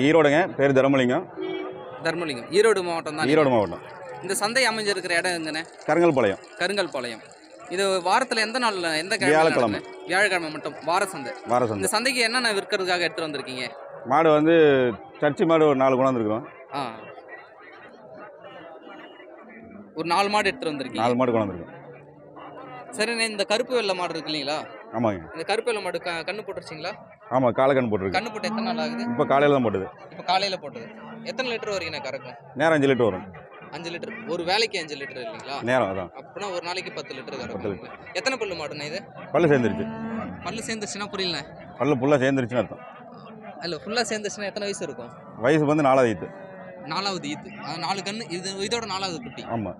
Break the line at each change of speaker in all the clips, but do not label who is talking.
ஈரோடுங்க. பேர் தர்மலிங்கம்.
தர்மலிங்கம் ஈரோடு மாவட்டம் தான்.
ஈரோடு மாவட்டம்.
இந்த சந்தை அமைஞ்சிருக்கிற இடம் எங்கண்ணே?
கருங்கல்பாளையம்.
கருங்கல்பாளையம். இது வாரத்தில் எந்த நாள்ல எந்த
வியாழக்கிழமை?
வியாழக்கிழமை மட்டும் வார சந்தை. இந்த சந்தைக்கு என்னென்ன விற்கிறதுக்காக எடுத்துட்டு வந்திருக்கீங்க?
மாடு வந்து சர்ச்சி மாடு ஒரு 4 கொண்டாந்துருக்கோம்.
ஒரு 4 மாடு எடுத்துட்டு வந்திருக்கீங்க.
4 மாடு கொண்டாந்துருக்கோம்.
சரிண்ணே, இந்த கருப்பு வெள்ளை மாடு இருக்கு இல்லைங்களா?
ஆமாங்க.
இந்த கருப்பு வெள்ளை மாடு கண்ணு போட்டுருச்சிங்களா?
ஆமாம், காலை கண்ணு போட்டுருக்கு.
கண்ணு போட்டு எத்தனை நாள் ஆகுது?
இப்போ காலையில் தான் போட்டது.
இப்போ காலையில் போட்டது. எத்தனை லிட்டர் வரைக்கும் கறக்கும்?
நேரம் 5 லிட்டர் வரும்.
5 லிட்டர். ஒரு வேலைக்கு 5 லிட்டர் இல்லைங்களா?
நேரம் அதான்.
அப்படின்னா ஒரு நாளைக்கு 10 லிட்டர் கறக்கும். எத்தனை பல்லு மாடுண்ணே இது?
பல்லு சேர்ந்துருச்சு.
பல்லு சேர்ந்துருச்சுன்னா புரியல.
பல்லு ஃபுல்லாக சேர்ந்துருச்சுன்னு அர்த்தம்.
இல்லை, ஃபுல்லாக சேர்ந்துருச்சுன்னா எத்தனை வயசு இருக்கும்?
வயசு வந்து 4வது ஈத்து.
4வது ஈத்து. 4 கண்ணு. இதோட 4வது குட்டி.
ஆமாம்.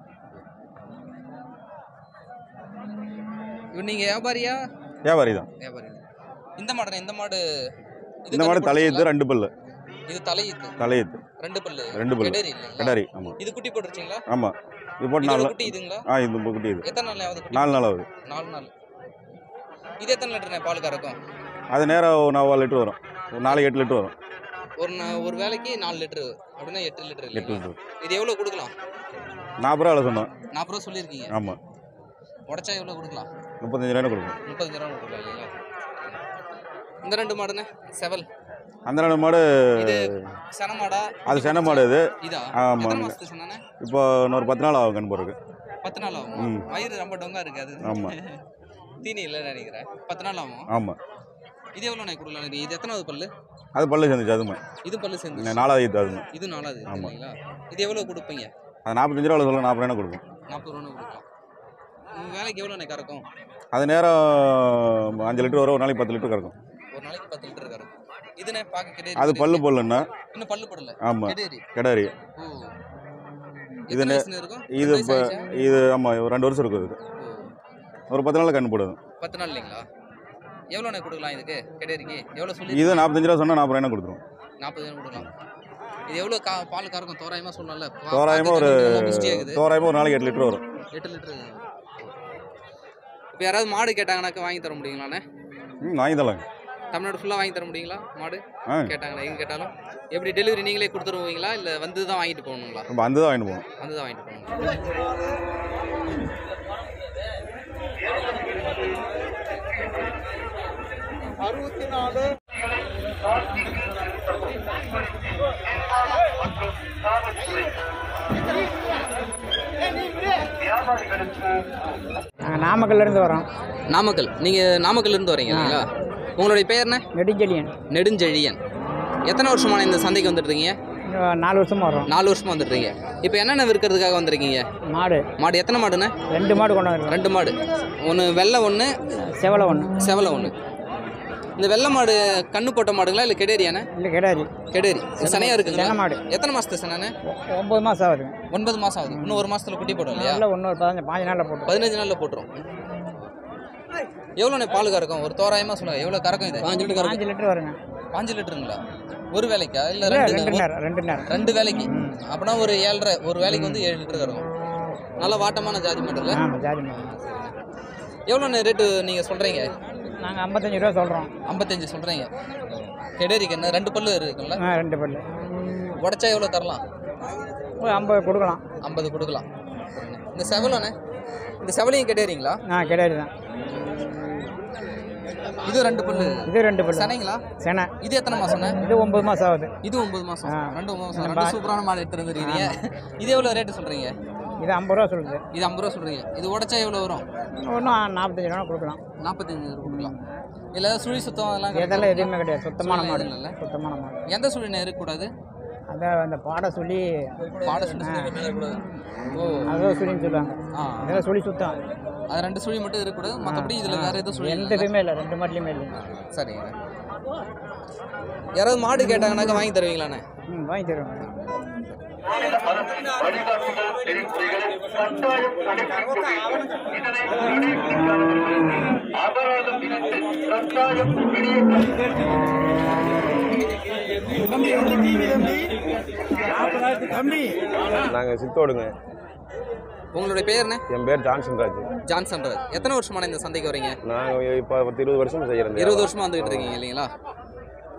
நீங்க வியாபாரியா?
வியாபாரி தான்.
வியாபாரி. இந்த மாடு
இந்த மாடு தலையீத்து 2 பல்லு.
இது தலையீத்து. 2 பல்லு. கெடரி இல்லைங்களா?
கெடரி. ஆமா.
இது குட்டி போட்டுருச்சீங்களா?
ஆமா. இது போட்டு 4
குட்டி இதுங்களா?
இது குட்டி இது.
எத்தனை நாள் ஆகுது?
4 நாள் ஆகுது.
4 நாள். இது எத்தனை லிட்டர் பால் கறக்கும்?
அது நேரம் 4 லிட்டர் வரும். ஒரு நாளைக்கு 8 லிட்டர் வரும்.
ஒரு வேளைக்கு 4 லிட்டர். அப்படின்னா 8 லிட்டர். 8 லிட்டர். இது எவ்வளவு கொடுக்கலாம்?
40 ரூபா சொன்னோம்.
40 ரூபா சொல்லியிருக்கீங்க.
ஆமா.
உடச்சா எவ்வளவு கொடுக்கலாம்?
35 ரூபா கொடுக்கலாம்.
35 ரூபா கொடுக்கலாம் இல்லைங்களா? இந்த 2 மாடுண்ணே செவல்.
அந்த 2 மாடு
இது சென மாடா? அது
சென மாடு இது.
இதா?
ஆமா.
எத்தனை மாசத்துக்கு சொன்னானே?
இப்போ இன்னொரு 10 நாள் ஆகும் கண் போறதுக்கு.
10 நாள் ஆகும். வயிறு ரொம்ப டொங்கா இருக்கு அது.
ஆமா.
தீனி இல்லைன்னு நினைக்கிறேன். 10 நாள் ஆகும்.
ஆமா.
இது எவ்வளோ நான் கொடுக்கலாம்? இது எத்தனாவது பல்லு?
அது பல்லு சேர்ந்துச்சு. அதுமே
இது பல்லு சேர்ந்து
4வது ஈத்து. அதுமே
இது 4வது இல்லைங்களா? இது எவ்வளோ கொடுப்பீங்க?
அது 45 ரூபா சொல்ல 40 ரூபா கொடுப்போம்.
40 ரூபா கொடுக்கலாம். வேலைக்கு எவ்வளோ கறக்கும்?
அது நேரம் 5 லிட்டர் வரும். ஒரு நாளைக்கு 10 லிட்டர் கறக்கும்.
ஒரு நாளைக்கு 10 லிட்டர் கறக்கும். இதுனே பாக்க கிடையாது.
அது பல்லு போடலன்னா
இன்னும் பல்லு போடல.
ஆமா.
கெடரி.
கெடரி.
ஓ. இது இருக்கும்?
இது ஆமா, ஒரு 2 வருஷம் இருக்கும். இது ஒரு 10 நாள்ல கண்ணு போடுது. 10
நாள் இல்லைங்களா? எவ்வளோ கொடுக்கலாம் இதுக்கு? கெடரிக்கு எவ்வளோ சொல்லி?
இது 45 ரூபா சொன்னா 40 ரூபா கொடுத்துருவோம்.
40 ரூபா கொடுக்கலாம். இது எவ்வளோ பால் கறக்கும் தோராயமா சொன்னால?
தோராயமா ஒரு நாளைக்கு 8 லிட்டர் வரும்.
8 லிட்டர். இப்போ யாராவது மாடு கேட்டாங்கன்னாக்க வாங்கி தர முடியுங்களாண்ணே?
வாங்கி தரலாம்.
தமிழ்நாடு ஃபுல்லாக வாங்கி தர முடியுங்களா மாடு? கேட்டாங்களா? எங்கே கேட்டாலும் எப்படி டெலிவரி நீங்களே கொடுத்துருவீங்களா இல்லை வந்து தான் வாங்கிட்டு போகணுங்களா?
வந்து தான் வாங்கிட்டு போகணும்.
வந்து தான் வாங்கிட்டு போகணும்.
நாங்கள் நாமக்கல்லேருந்து வரோம்.
நாமக்கல். நீங்கள் நாமக்கல்லேருந்து வரீங்க இல்லைங்களா? உங்களுடைய பேர் என்ன?
நெடுஞ்செழியன்.
நெடுஞ்செழியன். எத்தனை வருஷமான இந்த சந்தைக்கு வந்துட்டுருக்கீங்க?
4 வருஷமாக வரோம்.
4 வருஷமாக வந்துட்டுருக்கீங்க. இப்போ என்னென்ன விற்கிறதுக்காக வந்துருக்கீங்க? மாடு எத்தனை மாடுண்ணே?
2 மாடு கொண்டாந்து.
2 மாடு. ஒன்று வெள்ளை, ஒன்று
செவலை. செவலை
ஒன்று. இந்த வெள்ளை மாடு கண்ணு போட்ட மாடுங்களா இல்லை கெடேரியாண்ணே?
இல்லை கெடேரி.
கெடேரி சனையாக இருக்குங்க.
சென மாடு.
எத்தனை மாதத்து செனண்ணே?
9 மாதம் ஆகுது.
9 மாதம் ஆகுது. இன்னும் 1 மாதத்தில் குட்டி போடும் இல்லையா?
இல்லை, இன்னொரு 15 நாளில் போட்டுரும்.
15 நாளில் போட்டுரும். எவ்வளோண்ணே பால் கறக்கும்? ஒரு தோராயமாக சொல்லுங்கள். எவ்வளோ கறக்கும் இது? 5 லிட்டர்.
5 லிட்டர் வருங்க.
5 லிட்டருங்களா? ஒரு வேலைக்கா இல்லை
2 நேரம்?
2 வேலைக்கு. அப்படின்னா ஒரு 7.5. ஒரு வேலைக்கு வந்து 7 லிட்டர் கறக்கும். நல்லா வாட்டமான ஜாதி மாடு இல்லை?
ஆமாம், ஜாதி மாடு.
எவ்வளோண்ணே ரேட்டு நீங்கள் சொல்கிறீங்க?
நாங்கள் 55 ரூபா சொல்கிறோம்.
55 சொல்கிறீங்க. கெடேரிக்கு என்ன 2 பல்லு இருக்குங்களா?
2 பல்லு.
உடச்சா எவ்வளோ தரலாம்?
50 கொடுக்கலாம்.
50 கொடுக்கலாம். இந்த செவலண்ணே? இந்த செவலையும் கெடேரிங்களா?
கெடேரி தான்.
இது 2 பல்லு.
இது 2 பல்லு.
செனைங்களா?
செனை.
இது எத்தனை மாதம்ண்ணே? இது 9
மாதம் ஆகுது.
இது 9 மாதம். 2 மாதம். 2 சூப்பரான மாடு எடுத்துட்டு வந்துருக்கீங்க. இது எவ்வளோ ரேட்டு சொல்கிறீங்க?
இது 50 ரூபா சொல்லுது.
இது 50 ரூபா சொல்கிறீங்க. இது உடச்சா எவ்வளோ வரும்?
ஒன்றும் 45 ரூபா கொடுக்கலாம்.
45 கொடுக்கலாம். இல்லை சுழி சுத்தம் அதெல்லாம்
எதுவுமே கிடையாது. சுத்தமான மாடு இல்லை. சுத்தமான மாடு.
எந்த சுழினே இருக்கக்கூடாது?
அதான் அந்த பாட சொல்லி
இருக்கக்கூடாது. ஓ,
அதோ சுழின்னு சொல்லுவாங்க. இதெல்லாம் சுழி சுத்தம்.
அது 2 சுழி மட்டும் இருக்கக்கூடாது. மற்றபடி இதில் வேறு எதுவும் சுழி
எந்த இதுவுமே இல்லை. 2 மாட்டிலையுமே இல்லை.
சரிங்க. யாராவது மாடு கேட்டாங்கன்னாக்கா வாங்கி தருவீங்களாண்ணே?
வாங்கி தருவேன்.
நாங்கள் சித்தோடுங்க.
உங்களுடைய பேர் என்ன?
என் பேர் ஜான்சன் ராஜ்.
ஜான்சன் ராஜ். எத்தனை வருஷமான இந்த சந்தைக்கு வரீங்க?
நாங்கள் இப்போ 20 வருஷம் செய்கிறோம்.
20 வருஷமாக வந்துகிட்டு இருக்கீங்க இல்லைங்களா?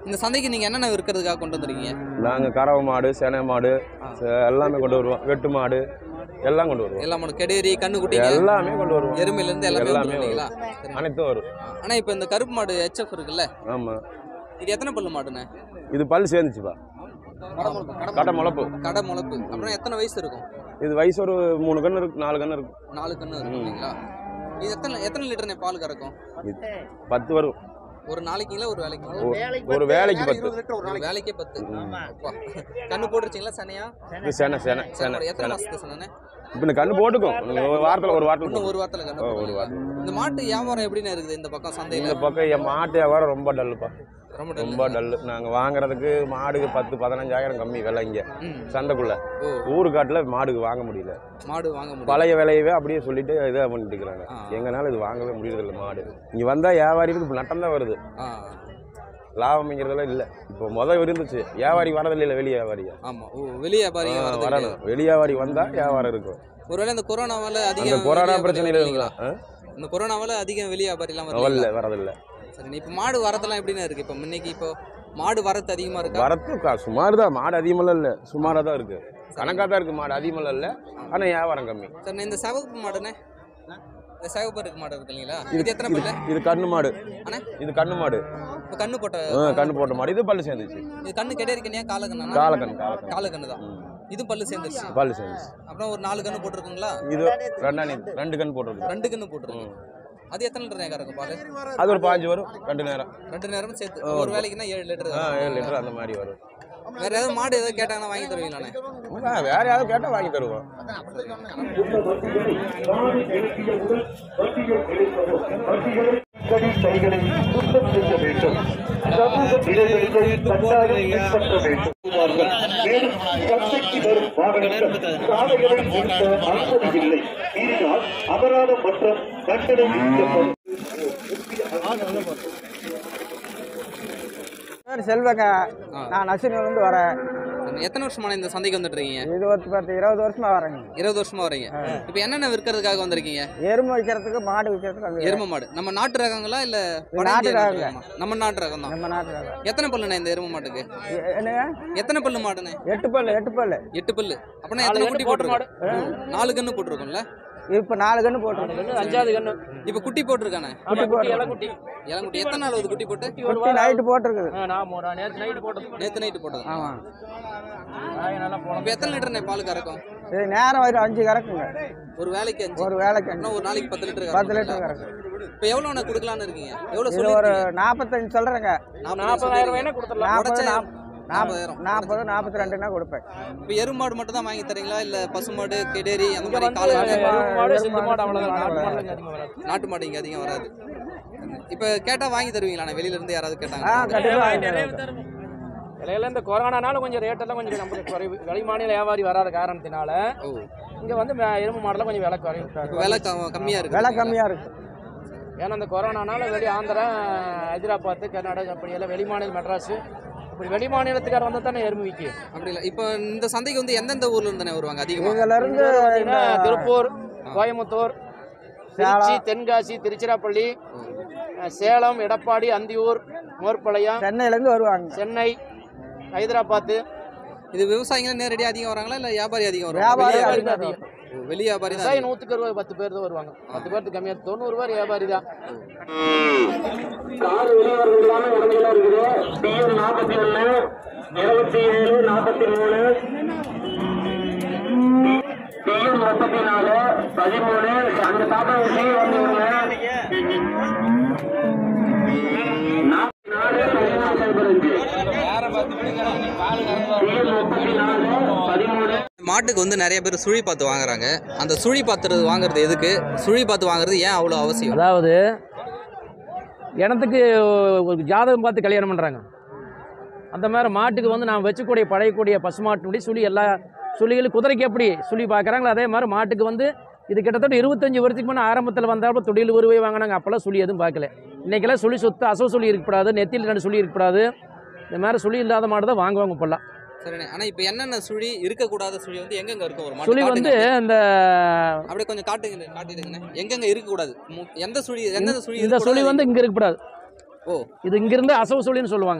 இந்த சந்தைக்கு நீங்கள் என்னென்ன விற்கிறதுக்காக கொண்டு வந்துருக்கீங்க?
நாங்கள் கறவை மாடு, செனை மாடு எல்லாமே கொண்டு வருவோம். வெட்டு மாடு எல்லாம் கொண்டு வருவோம்.
எல்லா மாடு, கெடேரி, கண்ணுக்குட்டி
எல்லாமே கொண்டு வருவோம்.
எருமையிலேருந்து எல்லாமே வந்துருக்கீங்களா?
அனைத்தும் வரும்.
ஆனால் இப்போ இந்த கருப்பு மாடு HF இருக்குல்ல,
ஆமாம்.
இது எத்தனை பல்லு மாடுண்ணே?
இது பல் சேர்ந்துச்சுப்பா. கடை முளப்பு.
கடை முளப்பு. அப்புறம் எத்தனை வயசு இருக்கும்?
இது வயசு ஒரு 3 கன்று இருக்கு, 4 கன்று இருக்கும்.
4 கன்று இருக்கும் இல்லைங்களா? இது எத்தனை லிட்டர்னே பால் கறக்கும்?
10 வரும்.
ஒரு நாளைக்குங்களா ஒரு வேலைக்கு?
ஒரு வேலைக்கு 10.
ஒரு வேலைக்கே 10. கண்ணு போட்டுருச்சிங்களா சனையா?
இது செனை செனை செனை.
எத்தனை மாசத்துக்கு சொன்னே?
இப்போ இந்த கண்ணு போட்டுக்கும். ஒரு வாரத்தில்
ஒரு வாரத்தில் கண்ணு. ஒரு வாரம். இந்த மாட்டு வியாபாரம் எப்படின்னு இருக்குது இந்த பக்கம் சந்தையில்?
இந்த பக்கம் என் மாட்டு வியாபாரம் ரொம்ப டல்லுப்பா. ரொம்ப டல்லு. நாங்கள் வாங்குறதுக்கு மாடுக்கு 10-15 கம்மி விலை இங்கே சந்தைக்குள்ள. ஊருக்காட்டில் மாடுக்கு வாங்க முடியல.
மாடு வாங்க முடியல.
பழைய விலையவே அப்படியே சொல்லிட்டு இதாக பண்ணிட்டு இருக்கிறாங்க. எங்கனால இது வாங்கவே முடியறதில்ல. மாடு இங்கே வந்தால் வியாபாரிகளுக்கு நட்டம் தான் வருது, லாபம்ங்கிறதெல்லாம் இல்லை. இப்போ இருந்துச்சு, வியாபாரி வரதில்லை. வெளி வியாபாரியா?
ஆமாம், வெளி வியாபாரி
வரணும். வெளி வியாபாரி வந்தால் வியாபாரம் இருக்கும்.
ஒருவேளை இந்த கொரோனாவால் அதிகம்
கொரோனா பிரச்சனையில் இருக்குங்களா?
இந்த கொரோனாவால் அதிகம் வெளி வியாபாரிலாம்
வரதில்லை.
சரி, இப்போ மாடு வரதெல்லாம் எப்படின்னா இருக்குது? இப்போ இன்னைக்கு இப்போ மாடு வரத்து அதிகமாக இருக்கு.
வரத்து சுமார் தான். மாடு அதிகமெல்லாம் இல்லை, சுமாராக தான் இருக்குது. கணக்காக தான் இருக்குது. மாடு அதிகமெல்லாம் இல்லை, ஆனால் வியாபாரம் கம்மி.
சார், இந்த சிவப்பு மாடுண்ணே, இந்த சிவப்பு இருக்கு மாடு இருக்கு இல்லைங்களா? இது எத்தனை பல்லு? இது
கண்ணு மாடு.
அண்ணா
இது கண்ணு மாடு.
இப்போ கண்ணு போட்ட
மாடு. இது பல்லு சேர்ந்துச்சு.
இது கண்ணு கிடையாது, காலக்கண்ணா? காலக்கண்ணு தான். இது பல்லு சேர்ந்துச்சு. அப்புறம் ஒரு 4 கண்ணு போட்டிருக்குங்களா? இது
2 கண்ணு போட்டிருக்கு.
2 கண்ணு போட்டிருக்கு. அது எத்தனை லிட்டர் கறக்கும் பால்?
அது ஒரு 5 வரும். 2 நேரம்
சேர்த்து ஒரு வேலைக்குன்னா 7 லிட்டர்.
7 லிட்டர் அந்த மாதிரி வரும்.
வேற ஏதாவது மாடு ஏதாவது கேட்டாங்கன்னா வாங்கி தருவீங்களாண்ணே?
வேற யாராவது கேட்டால் வாங்கி தருவோம்.
அபராதம் மற்றும் தண்டனை.
செல்வங்க, நான் நசுனிலிருந்து வரேன்.
எத்தனை வருஷமான இந்த சந்தைக்கு வந்துட்டு இருக்கீங்க?
இது 20 வருஷமா வரேங்க.
20 வருஷமா வரீங்க. இப்போ என்னென்ன விற்கிறதுக்காக வந்திருக்கீங்க?
எருமை விற்கிறதுக்கு, மாடு விற்கிறதுக்கு.
எருமை மாடு நம்ம நாட்டு ரகங்களா இல்ல
நாட்டு ரகங்க?
நம்ம நாட்டு ரகம் தான்.
நம்ம நாட்டு ரகம்.
எத்தனை பல்லுண்ணே இந்த எருமை மாட்டுக்கு?
என்னங்க?
எத்தனை பல்லு மாடுண்ணே?
8 பல்லு.
8 பல்லு. அப்படின்னா எத்தனை குட்டி போட்டிருக்கோம்? 4 கன்று போட்டிருக்கோம்ல.
இப்போ 4 கன்று போட்டிருக்கோம்.
5வது கன்று இப்போ குட்டி போட்டிருக்கானே.
குட்டி
எத்தனை நாள் ஆகுது குட்டி போட்டு?
குட்டி நைட்டு போட்டிருக்குது.
நேற்று நைட்டு போட்டது. ஆமா. இப்போ எத்தனை லிட்டர்ண்ணே பால் கறக்கும்?
இது நேரம் 5 கறக்குங்க.
ஒரு வேலைக்கு 5.
ஒரு வேலைக்கு
ஒரு நாளைக்கு 10 லிட்டர்.
10 லிட்டர் கறக்கும்.
இப்போ எவ்வளோண்ணே கொடுக்கலான்னு இருக்கீங்க? எவ்வளோ
சொல்லி? ஒரு 45 சொல்கிறேங்க.
40,000 வேணா கொடுத்துடலாம்.
40 42னா கொடுப்பேன்.
இப்போ எருமாடு மட்டும் தான் வாங்கி தரீங்களா இல்லை பசுமாடு, கெடேரி அந்த மாதிரி நாட்டு மாடு இங்கே அதிகம் வராது? இப்போ கேட்டால் வாங்கி தருவீங்களா? வெளியிலேருந்து யாராவது கேட்டாங்க?
விலையில இந்த கொரோனானால கொஞ்சம் ரேட்டெல்லாம் கொஞ்சம் நம்ம குறைவு. வெளிமாநில வியாபாரி வராத காரணத்தினால இங்கே வந்து எருமை மாடெல்லாம் கொஞ்சம் விலை குறைவு.
விலை கம்மியாக இருக்குது.
விலை கம்மியாக இருக்குது.
ஏன்னா இந்த கொரோனானால வெளி ஆந்திரா, ஹைதராபாத், கர்நாடகா அப்படியெல்லாம் வெளிமாநில மெட்ராஸு இப்படி வெளி மாநிலத்துக்கார வந்து தானே எருமை விற்கும்.
அப்படி இல்லை. இப்போ இந்த சந்தைக்கு வந்து எந்தெந்த ஊர்ல இருந்தானே வருவாங்க அதிகமாக?
இதிலிருந்து
திருப்பூர், கோயம்புத்தூர், திருச்சி, தென்காசி, திருச்சிராப்பள்ளி, சேலம், எடப்பாடி, அந்தியூர், மோர்பாளையம்,
சென்னையிலேருந்து வருவாங்க.
சென்னை, ஹைதராபாத்.
இது விவசாயிகள் நேரடியாக அதிகம் வராங்களா இல்லை வியாபாரி அதிகம் வருவாங்க?
வியாபாரி அதிகம்.
வெளி வியாபாரி தான்.
100க்கு 10 பேர் தான் வருவாங்க. 10 பேருக்கு கம்மியாக 90 பேர் வியாபாரி தான்.
கார் வெளிவரதுலான உடனே இருக்குது. டிஎன் 41 27 43 டிஎன் 34 13 அந்த தாத்தா வந்து
மாட்டுக்கு வந்து நிறைய பேர் சுழி பார்த்து வாங்குறாங்க. அந்த சுழி பாத்துறது வாங்குறது எதுக்கு? சுழி பார்த்து வாங்குறது ஏன் அவ்வளோ அவசியம்?
அதாவது இனத்துக்கு ஒரு ஜாதகம் பார்த்து கல்யாணம் பண்ணுறாங்க. அந்த மாதிரி மாட்டுக்கு வந்து நான் வச்சுக்கூடிய பழையக்கூடிய பசுமாட்டினுடைய சுழி எல்லா சுழிகளும் குதிரைக்கு எப்படி சுழி பார்க்குறாங்களோ அதே மாதிரி மாட்டுக்கு வந்து இது கிட்டத்தட்ட 25 வருஷத்துக்கு முன்னே ஆரம்பத்தில் வந்தாலும் தொழில் உருவை வாங்கினாங்க. அப்போல்லாம் சுழி எதுவும் பார்க்கல. இன்றைக்கெல்லாம் சுழி சுத்த அசோ சுழி இருக்கக்கூடாது, நெத்தியில் 2 சுழி இருக்கக்கூடாது. இந்த மாதிரி சுழி இல்லாத மாடு தான் வாங்குவாங்க இப்போல்லாம்.
சரிண்ணே. ஆனால் இப்போ என்னென்ன சுழி இருக்கக்கூடாத சுழி வந்து எங்கெங்கே இருக்கும்? ஒரு மாடு
சுழி வந்து இந்த
அப்படியே கொஞ்சம் காட்டிடுங்கண்ணே. எங்கெங்கே இருக்கக்கூடாது? எந்த சுழி? எந்த சுழி?
இந்த சுழி வந்து இங்கே இருக்கக்கூடாது.
ஓ,
இது இங்கிருந்து அசவு சுழின்னு சொல்லுவாங்க.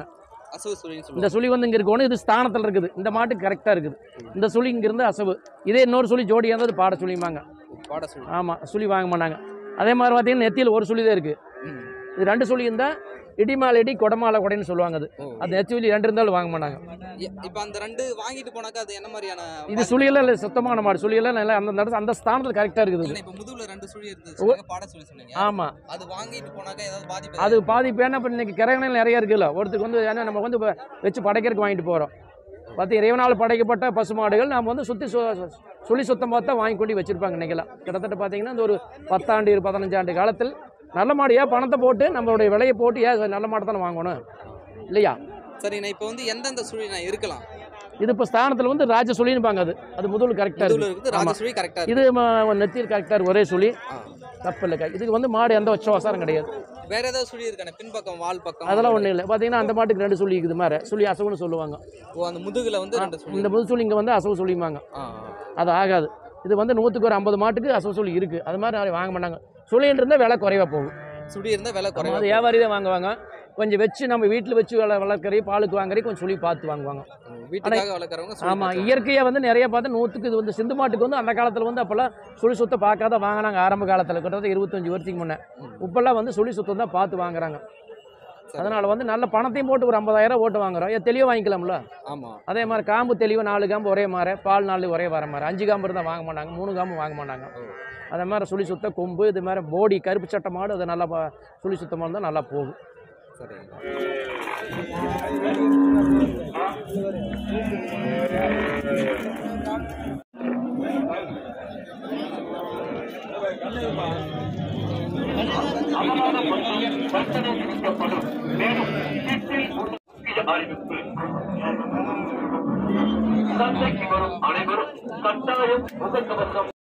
அசவு சுழின்னு
இந்த
சொல்லுவாங்க.
சுழி வந்து இங்கே இருக்கணும், இது ஸ்தானத்தில் இருக்குது. இந்த மாட்டுக்கு கரெக்டாக இருக்குது. இந்த சுழி இங்கிருந்து அசவு. இதே இன்னொரு சுழி ஜோடியாக இருந்தால் அது பாட சுழிம்பாங்க.
பாட சுழி.
ஆமாம், சுழி வாங்க மாட்டாங்க. அதே மாதிரி பார்த்தீங்கன்னா நெத்தியில் ஒரு சுழி தான் இருக்குது. இது 2 சுழி இருந்தால் இடிமாலை இடி கொடமாலை கொடைன்னு சொல்லுவாங்க. அது நெத்தி சுழி 2 இருந்தாலும் வாங்க மாட்டாங்க.
இப்போ அந்த 2 வாங்கிட்டு போனாக்கா அது என்ன மாதிரியான?
இது சுழியெல்லாம் இல்லை, சுத்தமான மாடு. சுழியெல்லாம் நல்லா அந்த ஸ்தானத்தில் கரெக்டாக இருக்குது.
இப்போ முதுகுல 2 சுழி இருந்துச்சு, பாட சுழி சொன்னீங்க.
ஆமாம்,
அது வாங்கிட்டு போனாக்கா ஏதாவது பாதிப்பு?
அது பாதிப்பு. ஏன்னா இப்போ இன்னைக்கு கிரகங்கள் நிறைய இருக்குல்ல. ஒருத்தருக்கு வந்து ஏன்னா நம்ம வந்து வச்சு படைக்கிறதுக்கு வாங்கிட்டு போகிறோம். பார்த்து இறைவனால் படைக்கப்பட்ட பசுமாடுகள் நம்ம வந்து சுழி சுத்தம் பார்த்தா வாங்கி கொண்டு வச்சுருப்பாங்க. இன்றைக்கெல்லாம் கிட்டத்தட்ட பார்த்தீங்கன்னா இந்த ஒரு 10 ஆண்டு 15 ஆண்டு காலத்தில் நல்ல மாடு ஏன் பணத்தை போட்டு நம்மளுடைய விலையை போட்டு ஏன் நல்ல மாடு தானே வாங்கணும் இல்லையா?
சரிண்ணா, இப்போ வந்து எந்தெந்த சுழி நான் இருக்கலாம்?
இது இப்போ ஸ்தானத்தில் வந்து ராஜ சுழின்பாங்க. அது முதல் கரெக்டாக
இருக்குது. ராஜ சுழி கரெக்டாக
இது நெத்தியில் கரெக்டாக ஒரே சுழி, தப்பு இல்லை. இதுக்கு வந்து மாடு எந்த வசாரம் கிடையாது.
வேற ஏதாவது சுழி இருக்கானே? பின்பக்கம் வால் பக்கம்
அதெல்லாம் ஒன்றும் இல்லை. பார்த்தீங்கன்னா அந்த மாட்டுக்கு 2 சுழி இருக்குது. மாதிரி சுழி அசவுன்னு சொல்லுவாங்க.
அந்த முதுகுல வந்து 2 சுழி.
இந்த முது சுழி இங்கே வந்து அசவு சொல்லிப்பாங்க. அது ஆகாது. இது வந்து 100க்கு ஒரு 50 மாட்டுக்கு அசவு சுழி இருக்குது. அது மாதிரி வாங்க மாட்டாங்க. சுழின்னு இருந்தால் விலை குறைவாக போகும்.
சுழி இருந்தால் விலை குறைவாக.
அது வியாபாரி தான் வாங்குவாங்க. கொஞ்சம் வச்சு நம்ம வீட்டில் வச்சு வளர்க்குறீ பாலுக்கு வாங்குறீ கொஞ்சம் சுழி பார்த்து வாங்குவாங்க.
வீட்டுக்காக வளர்க்குறவங்க.
ஆமாம், இயற்கையாக வந்து நிறைய பார்த்து 100க்கு இது வந்து சிந்து மாட்டுக்கு வந்து அந்த காலத்தில் வந்து அப்போல்லாம் சுழி சுத்தம் பார்க்காத வாங்கினாங்க. ஆரம்ப காலத்தில் கிட்டத்தட்ட 25 வருஷத்துக்கு முன்னே. இப்போல்லாம் வந்து சுழி சுத்தம் தான் பார்த்து வாங்குறாங்க. அதனால் வந்து நல்ல பணத்தையும் போட்டு ஒரு 50,000 போட்டு வாங்குறோம். தெளிவாக வாங்கிக்கலாம்ல.
ஆமாம்.
அதே மாதிரி காம்பு தெளிவாக 4 காம்பு ஒரே மாதிரி, பால் 4 ஒரே வர மாதிரி, 5 காம்பு இருந்தால் வாங்க மாட்டாங்க, 3 காம்பு வாங்க மாட்டாங்க. அதே மாதிரி சுழி சுத்த கொம்பு இது மாதிரி போடி கருப்பு சட்டை மாடு அது நல்லா சுழி சுத்தமாக இருந்தால் நல்லா போகும்.
சரிங்க.
அறிவிப்பு. சந்தைக்கு வரும் அனைவரும் கட்டாயம் முகக்கவசம்